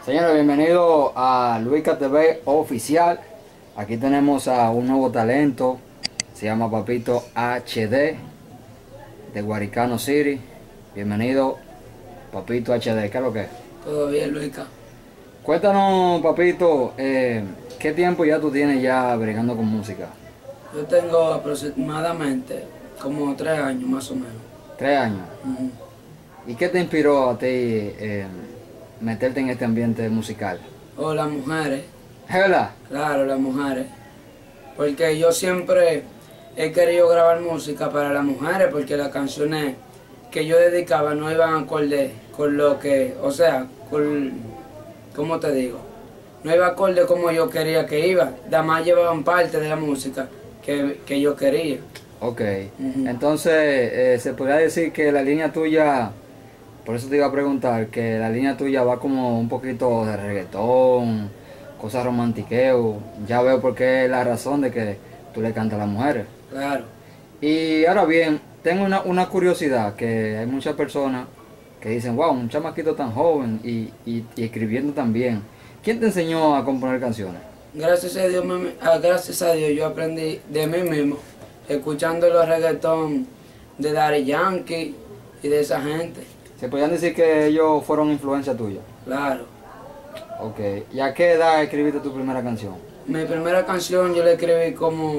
Señores, bienvenidos a Luica TV Oficial. Aquí tenemos a un nuevo talento. Se llama Papito HD de Guaricano City. Bienvenido, Papito HD. ¿Qué es lo que es? Todo bien, Luica. Cuéntanos, Papito, ¿qué tiempo ya tú tienes ya bregando con música? Yo tengo aproximadamente como 3 años más o menos. 3 años. Ujú. ¿Y qué te inspiró a ti meterte en este ambiente musical? O las mujeres, ¿Es verdad? claro, las mujeres. Porque yo siempre he querido grabar música para las mujeres porque las canciones que yo dedicaba no iban acorde con lo que, o sea, ¿cómo te digo? No iba acorde como yo quería que iba. Además llevaban parte de la música que yo quería. Ok. Ujú. Entonces, se podría decir que la línea tuya, por eso te iba a preguntar, que la línea tuya va como un poquito de reggaetón, cosas romantiqueo. Ya veo por qué es la razón de que tú le cantas a las mujeres. Claro. Y ahora bien, tengo una curiosidad, que hay muchas personas que dicen, wow, un chamaquito tan joven y escribiendo tan bien. ¿Quién te enseñó a componer canciones? Gracias a Dios yo aprendí de mí mismo, escuchando los reggaetón de Daddy Yankee y de esa gente. ¿Se podrían decir que ellos fueron influencia tuya? Claro. Ok. ¿Y a qué edad escribiste tu primera canción? Mi primera canción yo la escribí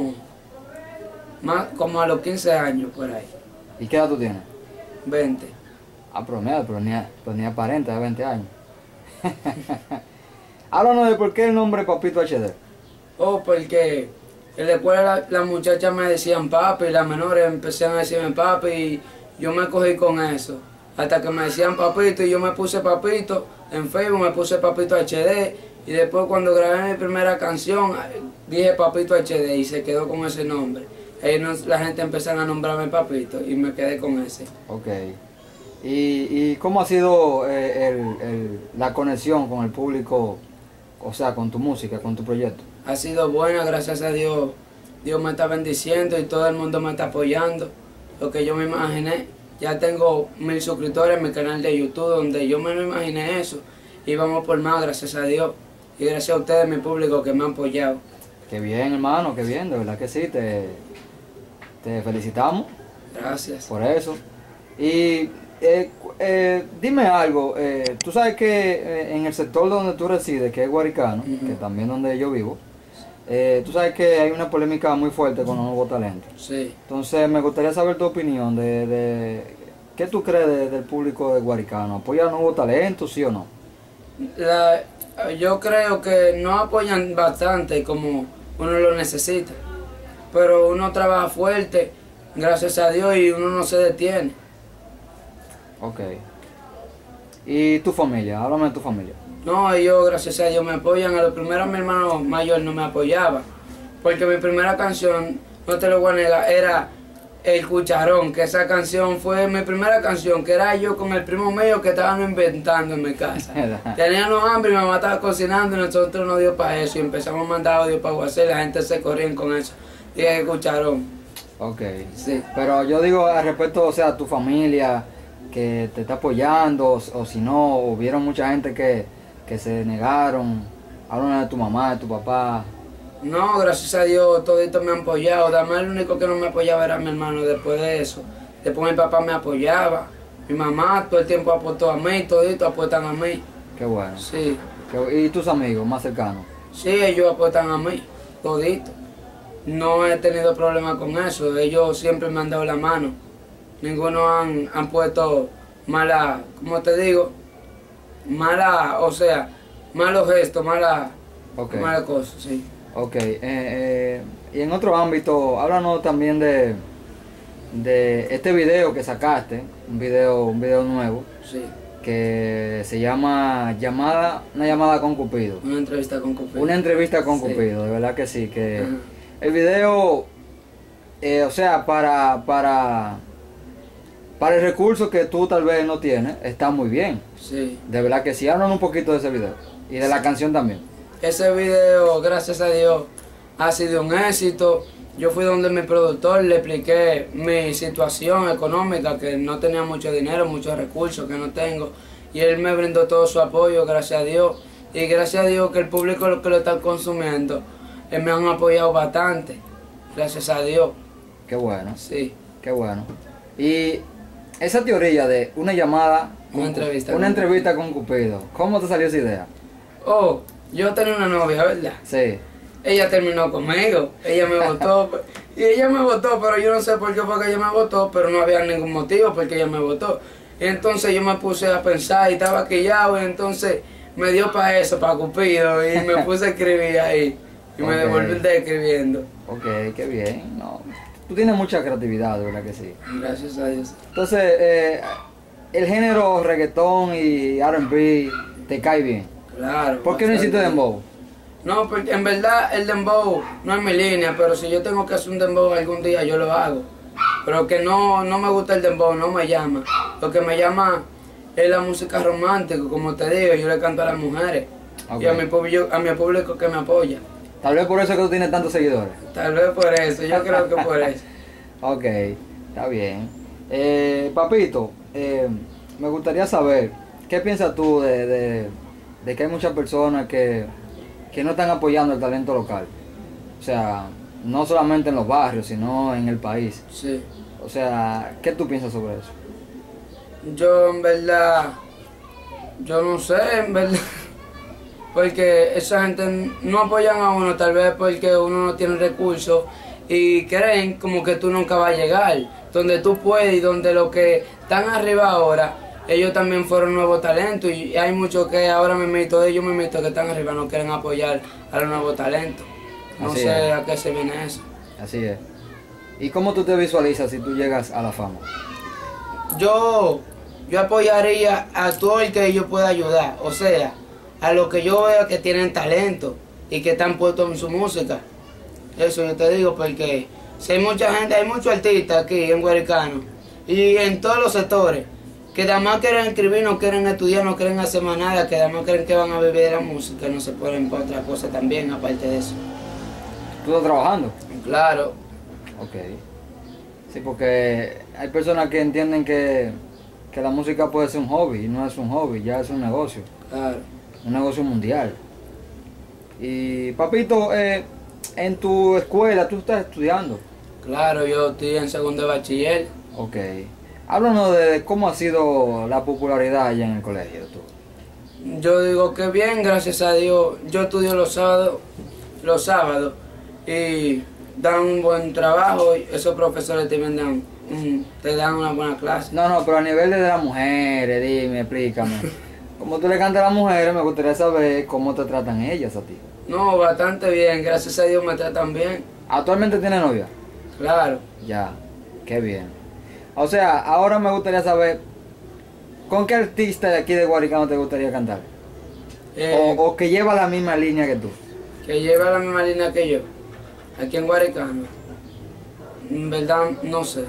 como a los 15 años por ahí. ¿Y qué edad tú tienes? 20. Ah, pero ni aparenta de 20 años. Háblanos de por qué el nombre Papito HD. Oh, porque en la escuela las muchachas me decían papi, y las menores empezaron a decirme papi y yo me cogí con eso. Hasta que me decían papito y yo me puse papito, en Facebook me puse Papito HD y después cuando grabé mi primera canción dije Papito HD y se quedó con ese nombre. Ahí la gente empezaron a nombrarme Papito y me quedé con ese. Ok. ¿Y cómo ha sido la conexión con el público, o sea, con tu música, con tu proyecto? Ha sido buena, gracias a Dios. Dios me está bendiciendo y todo el mundo me está apoyando. Lo que yo me imaginé. Ya tengo 1000 suscriptores en mi canal de YouTube donde yo me lo imaginé eso. Y vamos por más, gracias a Dios. Y gracias a ustedes, mi público, que me han apoyado. Qué bien, hermano, qué bien, de verdad que sí, te felicitamos Gracias. por eso. Y dime algo, tú sabes que en el sector donde tú resides, que es Guaricano, que también donde yo vivo, tú sabes que hay una polémica muy fuerte con los nuevos talentos. Sí. Entonces me gustaría saber tu opinión de ¿qué tú crees del público de Guaricano? ¿Apoya a nuevos talentos, sí o no? Yo creo que no apoyan bastante como uno lo necesita. Pero uno trabaja fuerte, gracias a Dios, y uno no se detiene. Ok. ¿Y tu familia? Háblame de tu familia. No, ellos, gracias a Dios, me apoyan. A lo primero mi hermano mayor no me apoyaba. Porque mi primera canción, no te lo voy a negar, era El Cucharón. Que esa canción fue mi primera canción, que era yo con el primo mío que estaban inventando en mi casa. Teníamos hambre y mi mamá estaba cocinando y nosotros nos dio para eso. Y empezamos a mandar audio para WhatsApp y la gente se corría con eso. Y El Cucharón. Ok. Sí. Pero yo digo al respecto, o sea, tu familia que te está apoyando, o si no, hubieron mucha gente que se negaron. Háblame de tu mamá, de tu papá. No, gracias a Dios, toditos me han apoyado. Además, el único que no me apoyaba era mi hermano después de eso. Después mi papá me apoyaba. Mi mamá todo el tiempo aportó a mí, toditos apuestan a mí. Qué bueno. Sí. ¿Y tus amigos más cercanos? Sí, ellos apuestan a mí, toditos. No he tenido problema con eso. Ellos siempre me han dado la mano. Ninguno han puesto mala, ¿cómo te digo? Mala, o sea, malos gestos, mala cosas, sí. Ok. Y en otro ámbito, háblanos también de este video que sacaste, un video nuevo, Sí. que se llama una llamada con Cupido. Una entrevista con Cupido. Una entrevista con Sí. Cupido, de verdad que sí, que Ajá. el video, o sea, para el recurso que tú tal vez no tienes, está muy bien. Sí. De verdad que sí, hablan un poquito de ese video y de la canción también. Ese video, gracias a Dios, ha sido un éxito. Yo fui donde mi productor, le expliqué mi situación económica, que no tenía mucho dinero, muchos recursos que no tengo. Y él me brindó todo su apoyo, gracias a Dios. Y gracias a Dios que el público lo que lo está consumiendo, me han apoyado bastante. Gracias a Dios. Qué bueno, Sí. qué bueno. Y esa teoría de una llamada, Una entrevista con Cupido, ¿cómo te salió esa idea? Oh, yo tenía una novia, ¿verdad? Sí. Ella terminó conmigo, ella me votó, y ella me votó, pero yo no sé por qué fue que ella me votó, pero no había ningún motivo porque ella me votó. Y entonces yo me puse a pensar y estaba quillado, y entonces me dio para eso, para Cupido, y me puse a escribir ahí, y me devolví escribiendo. Ok, qué bien. No, tú tienes mucha creatividad, ¿verdad que sí? Gracias a Dios. Entonces, el género reggaetón y R&B te cae bien. Claro. ¿Por qué no hiciste dembow? No, porque en verdad el dembow no es mi línea, pero si yo tengo que hacer un dembow algún día, yo lo hago. Pero que no me gusta el dembow, no me llama. Lo que me llama es la música romántica, como te digo, yo le canto a las mujeres. Okay. Y a mi público que me apoya. Tal vez por eso que tú tienes tantos seguidores. Tal vez por eso, yo creo que por eso. Ok, está bien. Papito, me gustaría saber, ¿qué piensas tú de que hay muchas personas que no están apoyando el talento local? O sea, no solamente en los barrios, sino en el país. Sí. O sea, ¿qué tú piensas sobre eso? Yo en verdad, yo no sé, en verdad. Porque esa gente no apoyan a uno, tal vez porque uno no tiene recursos y creen como que tú nunca vas a llegar. Donde tú puedes y donde los que están arriba ahora, ellos también fueron nuevos talentos y hay muchos que ahora ellos que están arriba no quieren apoyar a los nuevos talentos. No Así sé es. a qué se viene eso. Así es. ¿Y cómo tú te visualizas si tú llegas a la fama? Yo apoyaría a todo el que yo pueda ayudar, o sea, a los que yo vea que tienen talento y que están puestos en su música. Eso yo te digo porque si hay mucha gente, hay muchos artistas aquí en Guaricano y en todos los sectores que nada más quieren escribir, no quieren estudiar, no quieren hacer más nada, que nada más creen que van a vivir de la música, no se ponen para otra cosa también aparte de eso. ¿Tú estás trabajando? Claro. Ok. Sí, porque hay personas que entienden que la música puede ser un hobby, y no es un hobby, ya es un negocio. Claro. Un negocio mundial. Y papito, en tu escuela, ¿tú estás estudiando? Claro, yo estoy en segundo de bachiller. Ok. Háblanos de cómo ha sido la popularidad allá en el colegio, tú. Yo digo que bien, gracias a Dios. Yo estudio los sábados y dan un buen trabajo. Y esos profesores te dan una buena clase. No, pero a nivel de las mujeres, dime, explícame. Como tú le cantas a las mujeres, me gustaría saber cómo te tratan ellas a ti. No, bastante bien, gracias a Dios me tratan bien. ¿Actualmente tienes novia? Claro. Ya, qué bien. O sea, ahora me gustaría saber, ¿con qué artista de aquí de Guaricano te gustaría cantar? O que lleva la misma línea que tú. Que lleva la misma línea que yo, aquí en Guaricano. En verdad, no sé.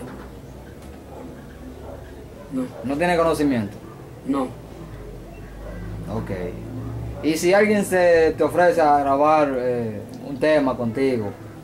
No, ¿No tiene conocimiento? no. Ok. Y si alguien se te ofrece a grabar un tema contigo,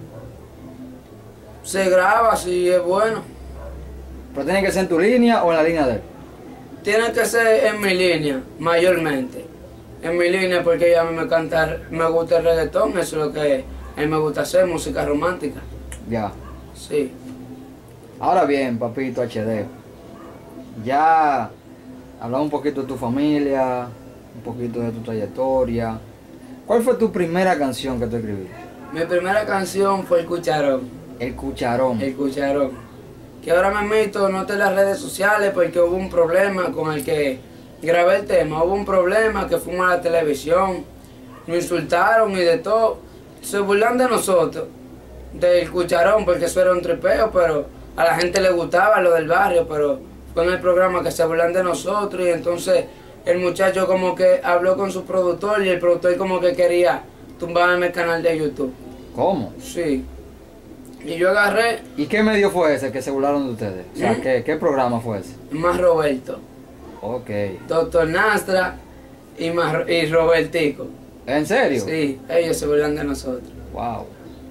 Se graba si es bueno. ¿pero tiene que ser en tu línea o en la línea de él? Tiene que ser en mi línea, mayormente. En mi línea porque a mí me gusta el reggaetón, eso es lo que a mí me gusta hacer, música romántica. Ya. Sí. Ahora bien, papito HD, ya hablamos un poquito de tu familia, un poquito de tu trayectoria. ¿Cuál fue tu primera canción que tú escribiste? Mi primera canción fue El Cucharón. El Cucharón. El Cucharón. Que ahora me meto, no en las redes sociales porque hubo un problema con el que grabé el tema. Hubo un problema que fuimos a la televisión, nos insultaron y de todo. Se burlan de nosotros, del Cucharón, porque eso era un tripeo, pero a la gente le gustaba lo del barrio, pero fue en el programa que se burlan de nosotros y entonces el muchacho como que habló con su productor y el productor como que quería tumbarme el canal de YouTube. ¿Cómo? Sí. Y yo agarré ¿Y qué medio fue ese que se burlaron de ustedes? O sea, ¿qué programa fue ese? más Roberto, Ok. Doctor Nastra y Robertico. ¿En serio? Sí, ellos se burlan de nosotros. Wow.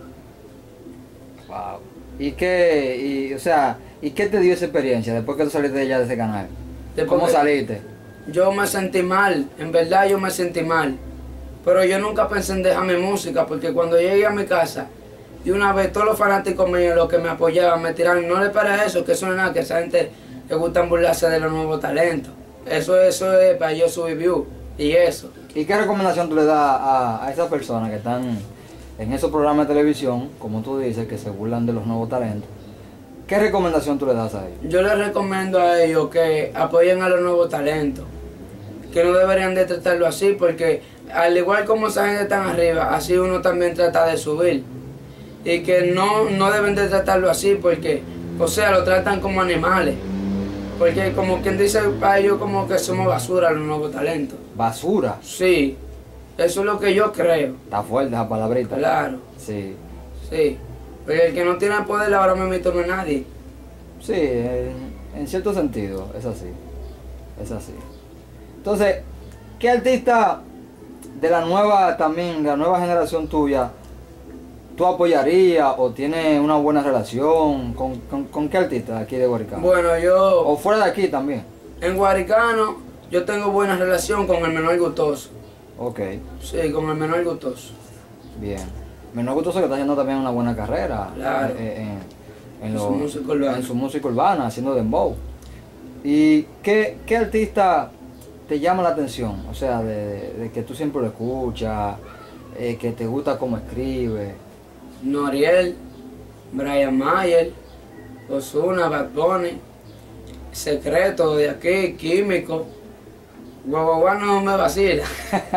Wow. ¿Y qué te dio esa experiencia después que tú saliste de allá de ese canal? Después ¿Cómo que- saliste? Yo me sentí mal, en verdad yo me sentí mal. Pero yo nunca pensé en dejar mi música, porque cuando llegué a mi casa, de una vez todos los fanáticos míos, los que me apoyaban, me tiraron, no le para eso, que eso no es nada, que a esa gente le gusta burlarse de los nuevos talentos. Eso es para yo subir view y eso. ¿Y qué recomendación tú le das a esas personas que están en esos programas de televisión, como tú dices, que se burlan de los nuevos talentos? ¿Qué recomendación tú le das a ellos? Yo les recomiendo a ellos que apoyen a los nuevos talentos, que no deberían de tratarlo así, porque al igual como esa gente está arriba, así uno también trata de subir. Y que no deben de tratarlo así, porque, o sea, lo tratan como animales. Porque como quien dice para ellos como que somos basura los nuevos talentos. ¿Basura? Sí, eso es lo que yo creo. Está fuerte esa palabrita. Claro, Sí. sí. Porque el que no tiene poder ahora mismo no es nadie. Sí, en cierto sentido, es así. Es así. Entonces, ¿qué artista de la nueva también, de la nueva generación tuya, tú apoyarías o tienes una buena relación con qué artista de aquí de Guaricano? Bueno, yo O fuera de aquí también. en Guaricano yo tengo buena relación con el Menor Gustoso. Ok, Sí, con el Menor Gustoso. bien. Menor Gustoso que está haciendo también una buena carrera Claro. en Su música urbana. en su música urbana, haciendo dembow. ¿Y qué artista te llama la atención? O sea, de que tú siempre lo escuchas, que te gusta cómo escribe. Noriel, Brian Mayer, Ozuna, Bad Bunny, Secreto de aquí, Químico. Guaguaguá no me vacila.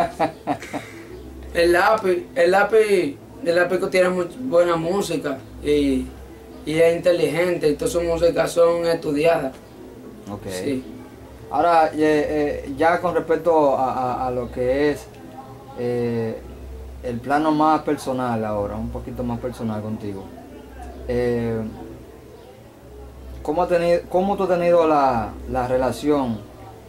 El lápiz que tiene buena música y es inteligente y todas sus músicas son estudiadas. Ok. Sí. Ahora, ya con respecto a lo que es el plano más personal ahora, un poquito más personal contigo. ¿Cómo tú has tenido la relación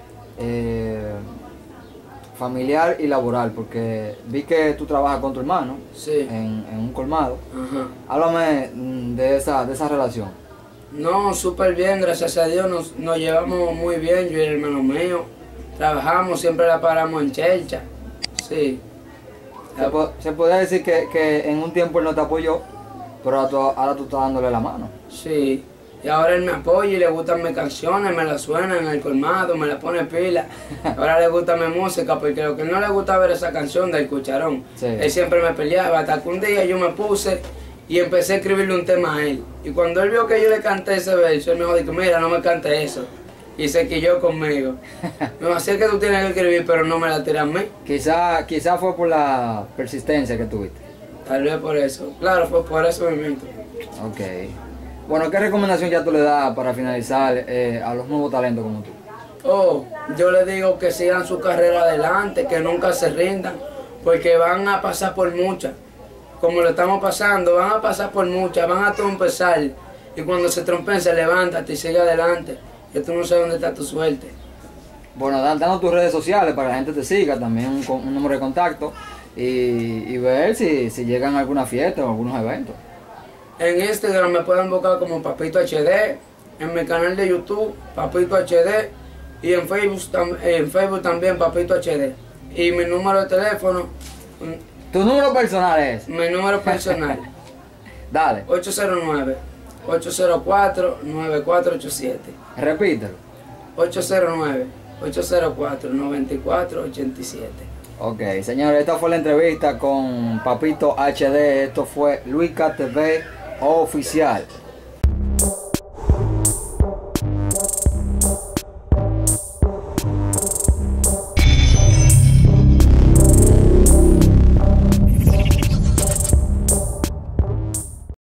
familiar y laboral? Porque vi que tú trabajas con tu hermano Sí. en un colmado. Ajá. Háblame de esa relación. No, súper bien, gracias a Dios nos llevamos muy bien, yo y el hermano mío. Trabajamos, siempre la paramos en Chelcha. Sí. Se podría decir que en un tiempo él no te apoyó, pero ahora tú estás dándole la mano. Sí. Y ahora él me apoya y le gustan mis canciones, me las suena en el colmado, me la pone pila. Ahora le gusta mi música, porque lo que no le gusta ver esa canción del Cucharón. Sí. Él siempre me peleaba, hasta que un día yo me puse y empecé a escribirle un tema a él. Y cuando él vio que yo le canté ese verso, él me dijo, mira, no me cante eso. Y se quilló conmigo. Me dijo, así es que tú tienes que escribir, pero no me la tiras a mí. Quizá fue por la persistencia que tuviste. Tal vez por eso. Claro, fue por ese movimiento. Ok. Bueno, ¿qué recomendación ya tú le das para finalizar a los nuevos talentos como tú? Oh, yo les digo que sigan su carrera adelante, que nunca se rindan, porque van a pasar por muchas. Como lo estamos pasando, van a pasar por muchas, van a trompezar. Y cuando se trompen, se levántate y sigue adelante. Que tú no sabes dónde está tu suerte. Bueno, danos tus redes sociales para que la gente te siga, también un número de contacto y ver si llegan a alguna fiesta o algunos eventos. En Instagram me pueden buscar como Papito HD, en mi canal de YouTube, Papito HD, y en Facebook también Papito HD. Y mi número de teléfono, ¿Tu número personal es? mi número personal, Dale, 809-804-9487. repítelo. 809-804-9487. Ok, señores, esta fue la entrevista con Papito HD. Esto fue Luica TV Oficial.